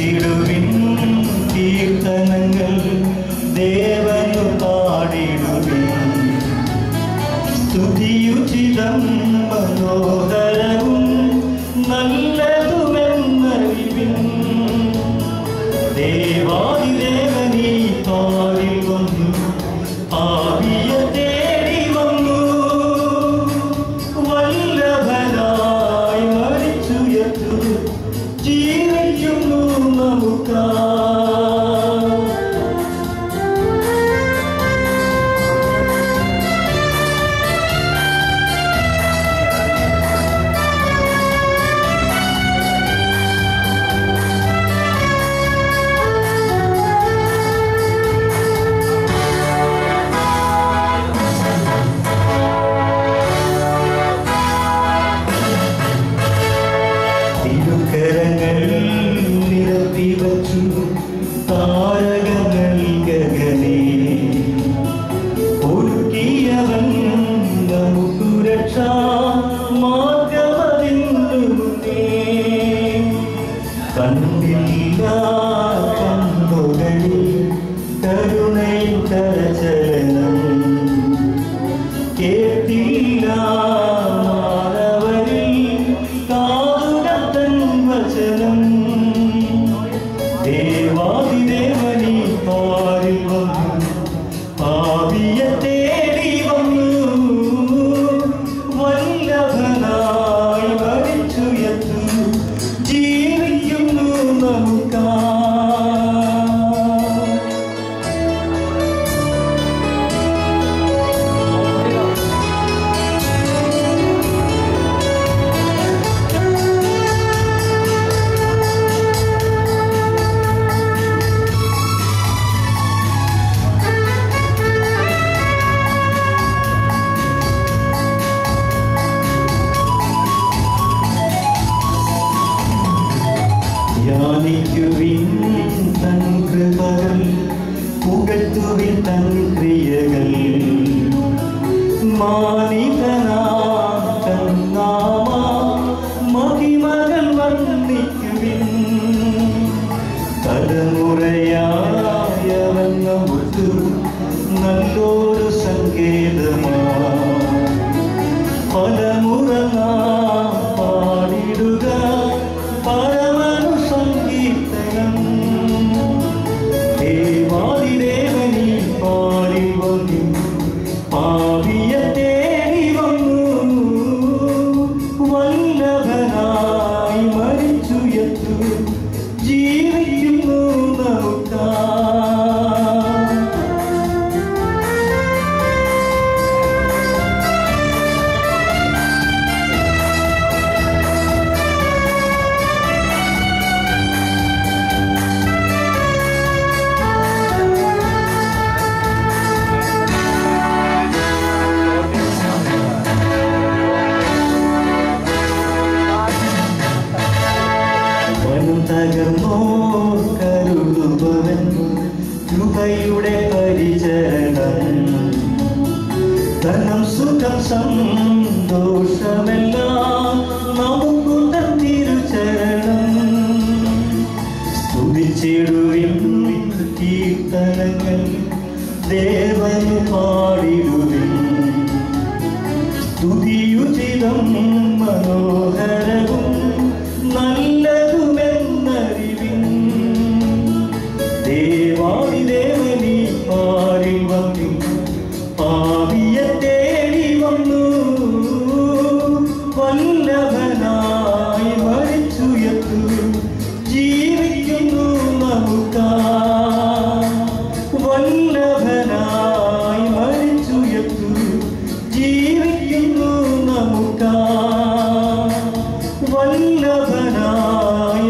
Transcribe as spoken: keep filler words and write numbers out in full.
സ്തുതിച്ചിടുവിൻ കീർത്തനങ്ങൾ ദേവനു പാടിടുവിൻ സ്തുതിയുചിതം മനോഹരവും നല്ലതുമെന്നറിവിൻ ദേവാദിദേവനീ പാരിൽ വന്നു ആവിയ തേടി വന്നു വല്ലഭനായി മരിച്ചുയർത്തു ജീവിക്കുന്നു നമുക്കാ താരകങ്ങൾ ഗഗനേ ഒരുക്കിയവൻ നമുക്കു രക്ഷാ മാർഗമതിന്നുമുന്നേ കണ്ടില്ല കണ്ണുകളിൽ കരുണയും കരചലനം കേട്ടില്ല മാനവരിൽ കാതുകൾ തൻ വചനം ദേവാദിദേവനീ പാരിൽ വന്നു പാപിയ തേടി വന്നു വല്ലഭനായി മരിച്ചുയർത്തു ജീവിക്കുന്നു നമുക്കാ ധ്യാനിക്കുവിൻ തൻ കൃപകൾ പുകഴ്ത്തുവിൻ തൻ ക്രിയകൾ മാനിതനാം തൻ നാമ മഹിമകൾ വർണ്ണിക്കുവിൻ തലമുറയായവൻ നമുക്ക് നല്ലൊരു സങ്കേതമാ പലമുറ നാം പാടിടുക പരമനു സംഗീതനം ദേവാദിദേവനീ പാരിൽ വന്നു പാപിയ തേടി വന്നു വല്ലഭനായി മരിച്ചുയർത്തു ജീവിക്കുന്നു നമുക്കാ തകർന്നോ കരുതുപവൻ കൃപയുടെ പരിചരണം ധനം സുഖം സന്തോഷമെല്ലാം നമുക്കു തിരുചരണം സ്തുതിച്ചിടുവിൻ കീർത്തനങ്ങൾ ദേവനു പാടിടുവിൻ സ്തുതിയുചിതം മനോഹരവും നല്ലതുമെന്നറിവിൻ ദേവാദിദേവനീ പാരിൽ വന്നു പാപിയ തേടി വന്നു വല്ലഭനായി മരിച്ചുയർത്തു ജീവിക്കുന്നു നമുക്കാ വല്ലഭനായി മരിച്ചുയർത്തു ജീവിക്കുന്നു നമുക്കാ വല്ലഭനായി